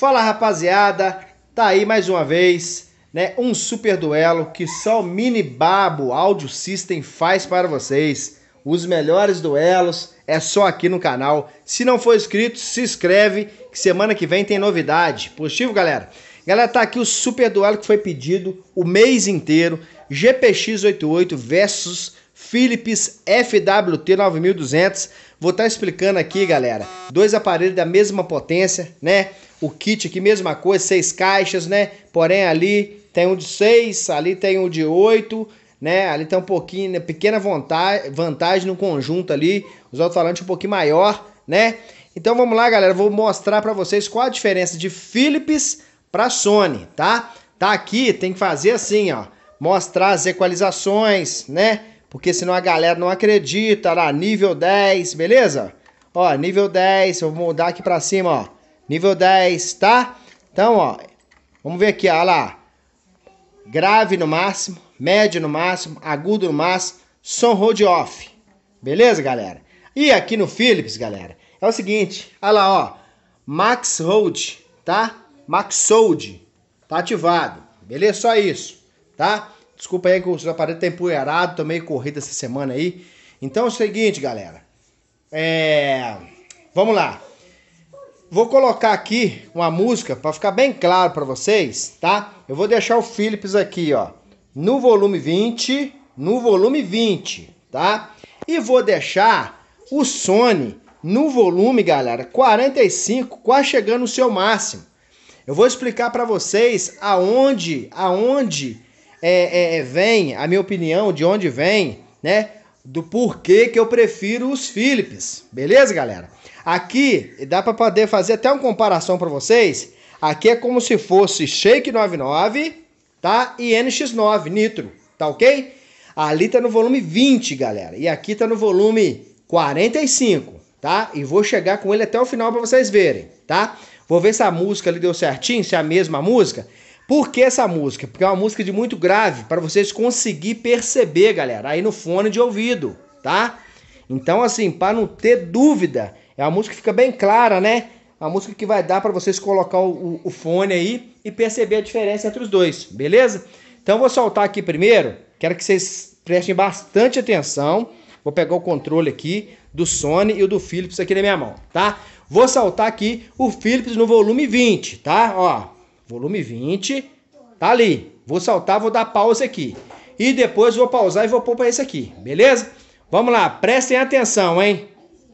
Fala, rapaziada, tá aí mais uma vez, né, um super duelo que só o Mini Babo Audio System faz para vocês. Os melhores duelos é só aqui no canal. Se não for inscrito, se inscreve que semana que vem tem novidade. Positivo, galera? Galera, tá aqui o super duelo que foi pedido o mês inteiro. GPX88 versus Philips FWT 9200. Vou estar explicando aqui, galera, dois aparelhos da mesma potência, né? O kit aqui, mesma coisa, 6 caixas, né? Porém, ali tem um de 6, ali tem um de 8, né? Ali tem um pouquinho, né? Pequena vantagem no conjunto ali. Os alto-falantes um pouquinho maior, né? Então vamos lá, galera. Vou mostrar pra vocês qual a diferença de Philips pra Sony, tá? Tá aqui, tem que fazer assim, ó. Mostrar as equalizações, né? Porque senão a galera não acredita. Lá, nível 10, beleza? Ó, nível 10, eu vou mudar aqui pra cima, ó. Nível 10, tá? Então, ó, vamos ver aqui, ó lá. Grave no máximo, médio no máximo, agudo no máximo, som hold off. Beleza, galera? E aqui no Philips, galera, é o seguinte, olha lá, ó. Max Hold, tá? Max Hold, tá ativado. Beleza? Só isso, tá? Desculpa aí que o aparelho tá empoeirado, tô meio corrido essa semana aí. Então é o seguinte, galera. Vamos lá. Vou colocar aqui uma música para ficar bem claro para vocês, tá? Eu vou deixar o Philips aqui, ó, no volume 20, tá? E vou deixar o Sony no volume, galera, 45, quase chegando no seu máximo. Eu vou explicar para vocês aonde vem a minha opinião, de onde vem, né? Do porquê que eu prefiro os Philips, beleza, galera? Aqui dá para poder fazer até uma comparação para vocês. Aqui é como se fosse Shake 99, tá? E NX9 Nitro, tá ok? Ali tá no volume 20, galera. E aqui tá no volume 45, tá? E vou chegar com ele até o final para vocês verem, tá? Vou ver se a música ali deu certinho, se é a mesma música. Por que essa música? Porque é uma música de muito grave, para vocês conseguir perceber, galera, aí no fone de ouvido, tá? Então, assim, para não ter dúvida, é uma música que fica bem clara, né? Uma música que vai dar para vocês colocar o fone aí e perceber a diferença entre os dois, beleza? Então, vou soltar aqui primeiro, quero que vocês prestem bastante atenção. Vou pegar o controle aqui do Sony e o do Philips aqui na minha mão, tá? Vou soltar aqui o Philips no volume 20, tá? Ó, volume 20, tá ali. Vou saltar, vou dar pausa aqui. E depois vou pausar e vou pôr para esse aqui, beleza? Vamos lá, prestem atenção, hein?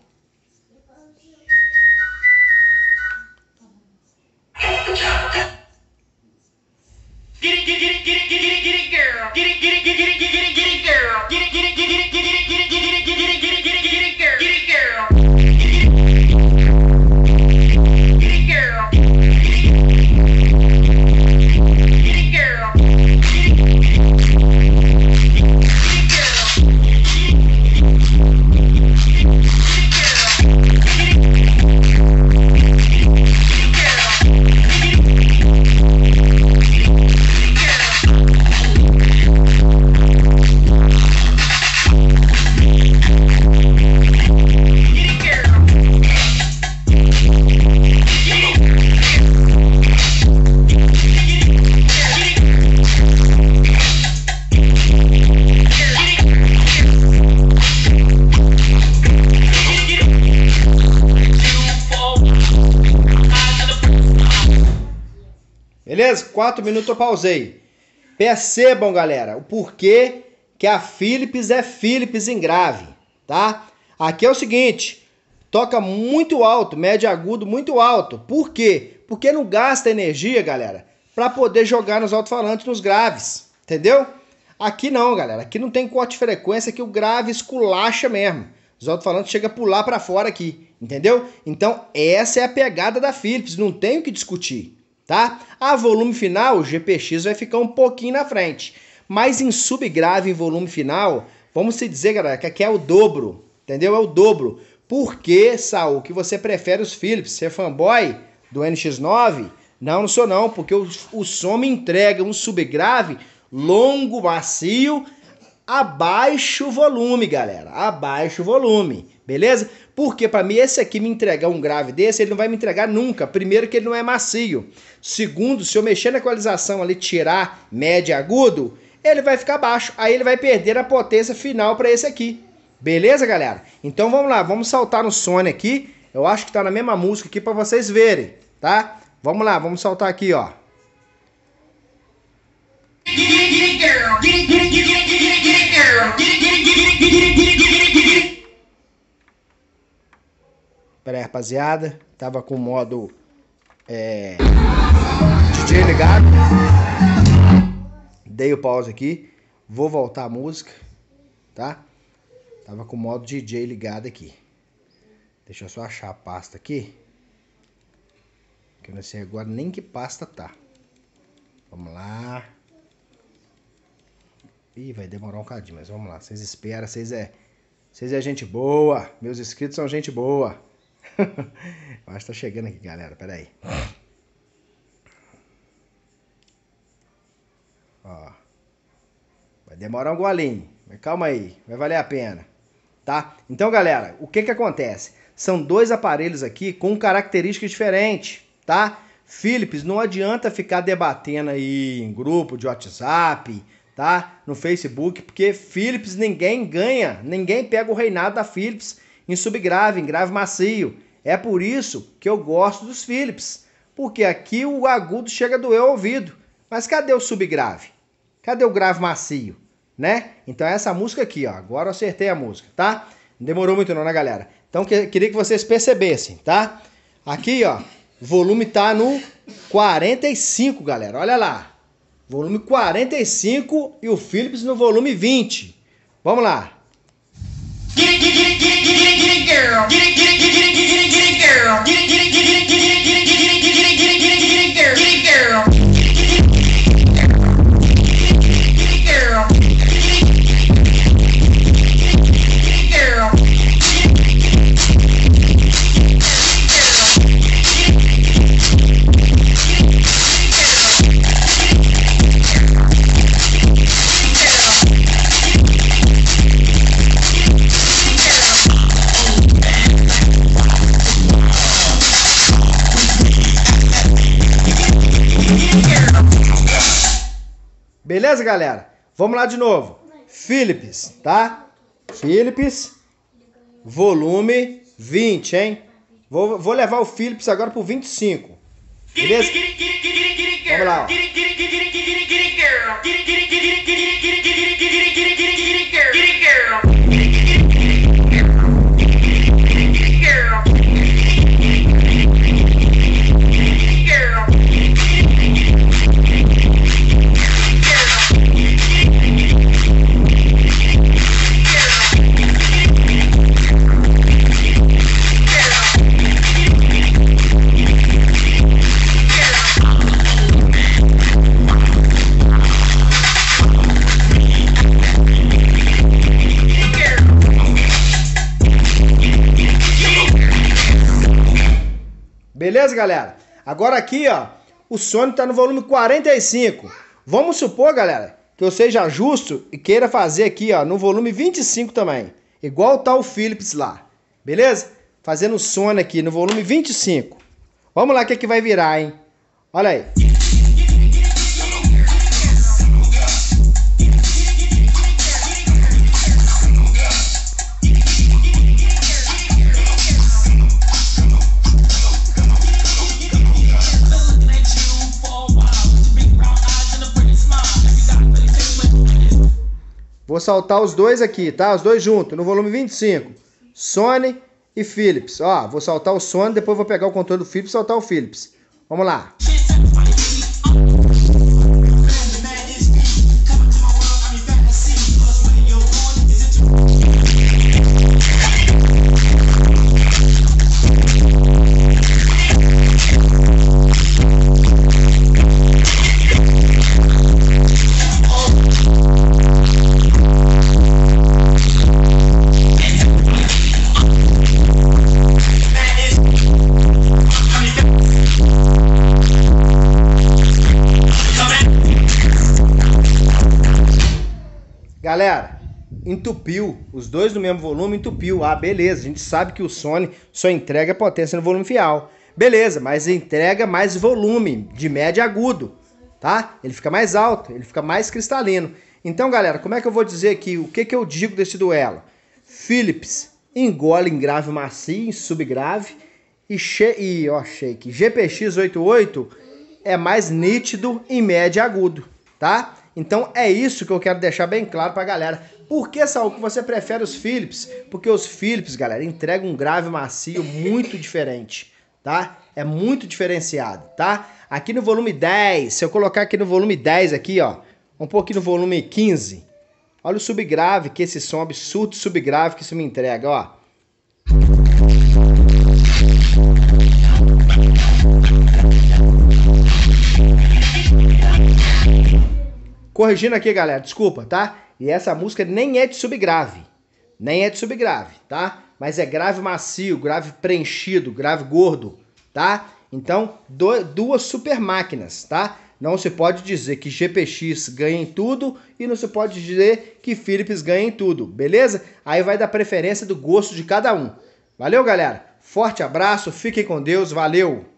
Beleza? 4 minutos eu pausei. Percebam, galera, o porquê que a Philips é Philips em grave, tá? Aqui é o seguinte, toca muito alto, médio agudo muito alto. Por quê? Porque não gasta energia, galera, para poder jogar nos alto-falantes, nos graves, entendeu? Aqui não, galera, aqui não tem corte de frequência, que o grave esculacha mesmo. Os alto-falantes chegam a pular para fora aqui, entendeu? Então essa é a pegada da Philips, não tem o que discutir. Tá? A volume final, o GPX vai ficar um pouquinho na frente. Mas em subgrave, em volume final, vamos se dizer, galera, que aqui é o dobro. Entendeu? É o dobro. Por que, Saul, que você prefere os Philips? Você é fanboy do NX9? Não, não sou não, porque o som me entrega um subgrave longo, macio, abaixa o volume, galera. Abaixa o volume, beleza? Porque para mim esse aqui me entregar um grave desse, ele não vai me entregar nunca. Primeiro que ele não é macio. Segundo, se eu mexer na equalização ali, tirar médio e agudo, ele vai ficar baixo. Aí ele vai perder a potência final para esse aqui. Beleza, galera? Então vamos lá, vamos saltar no Sony aqui. Eu acho que tá na mesma música aqui para vocês verem, tá? Vamos lá, vamos saltar aqui, ó. Pera aí, rapaziada. Tava com o modo DJ ligado. Dei o pause aqui. Vou voltar a música, tá? Tava com o modo DJ ligado aqui. Deixa eu só achar a pasta aqui. Que eu não sei agora nem que pasta tá. Vamos lá. Ih, vai demorar um cadinho, mas vamos lá. Vocês esperam, vocês é gente boa. Meus inscritos são gente boa. Eu acho que tá chegando aqui, galera. Pera aí. Ó. Vai demorar um golinho. Mas calma aí. Vai valer a pena. Tá? Então, galera, o que que acontece? São dois aparelhos aqui com características diferentes, tá? Philips, não adianta ficar debatendo aí em grupo de WhatsApp, tá? No Facebook, porque Philips ninguém ganha, ninguém pega o reinado da Philips em subgrave, em grave macio. É por isso que eu gosto dos Philips, porque aqui o agudo chega a doer o ouvido. Mas cadê o subgrave? Cadê o grave macio, né? Então é essa música aqui, ó. Agora eu acertei a música, tá? Não demorou muito não, né, galera? Então queria que vocês percebessem, tá? Aqui, ó, o volume tá no 45, galera. Olha lá. Volume 45 e o Philips no volume 20. Vamos lá. Beleza, galera? Vamos lá de novo. Philips, tá? Philips, volume 20, hein? Vou levar o Philips agora pro 25. Beleza? Vamos lá, ó. Beleza, galera? Agora aqui, ó, o Sony tá no volume 45. Vamos supor, galera, que eu seja justo e queira fazer aqui, ó, no volume 25 também. Igual tá o Philips lá. Beleza? Fazendo o Sony aqui no volume 25. Vamos lá, o que que vai virar, hein? Olha aí. Vou saltar os dois aqui, tá? Os dois juntos, no volume 25. Sony e Philips. Ó, vou saltar o Sony, depois vou pegar o controle do Philips e saltar o Philips. Vamos lá. Galera, entupiu. Os dois no mesmo volume entupiu. Ah, beleza. A gente sabe que o Sony só entrega potência no volume final. Beleza, mas entrega mais volume, de médio a agudo, tá? Ele fica mais alto, ele fica mais cristalino. Então, galera, como é que eu vou dizer aqui? O que eu digo desse duelo? Philips engole em grave macio, em subgrave. E Shake GPX 88 é mais nítido em médio e agudo, tá? Então é isso que eu quero deixar bem claro pra galera. Por que, Saul, que você prefere os Philips? Porque os Philips, galera, entregam um grave macio muito diferente, tá? É muito diferenciado, tá? Aqui no volume 10, se eu colocar aqui no volume 10 aqui, ó, um pouquinho no volume 15, olha o subgrave, que esse som absurdo subgrave que isso me entrega, ó. Corrigindo aqui, galera, desculpa, tá? E essa música nem é de subgrave. Nem é de subgrave, tá? Mas é grave macio, grave preenchido, grave gordo, tá? Então, duas super máquinas, tá? Não se pode dizer que GPX ganha em tudo e não se pode dizer que Philips ganha em tudo, beleza? Aí vai da preferência do gosto de cada um. Valeu, galera? Forte abraço, fiquem com Deus, valeu!